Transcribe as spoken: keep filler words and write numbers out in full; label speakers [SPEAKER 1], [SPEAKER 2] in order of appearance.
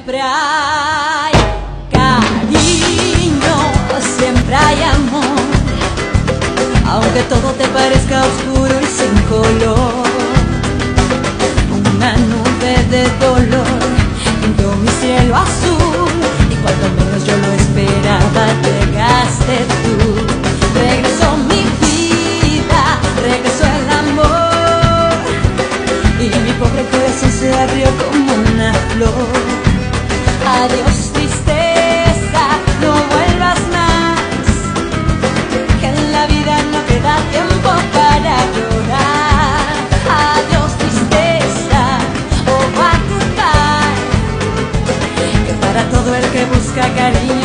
[SPEAKER 1] siempre hay cariño, siempre hay amor, aunque todo te parezca oscuro y sin color. Una nube de dolor pintó mi cielo azul, y cuando menos yo lo esperaba llegaste tú. Regresó mi vida, regresó el amor, y mi pobre corazón se abrió como una flor. Adiós tristeza, no vuelvas más, que en la vida no queda tiempo para llorar. Adiós tristeza, oh bye goodbye, que para todo el que busca cariño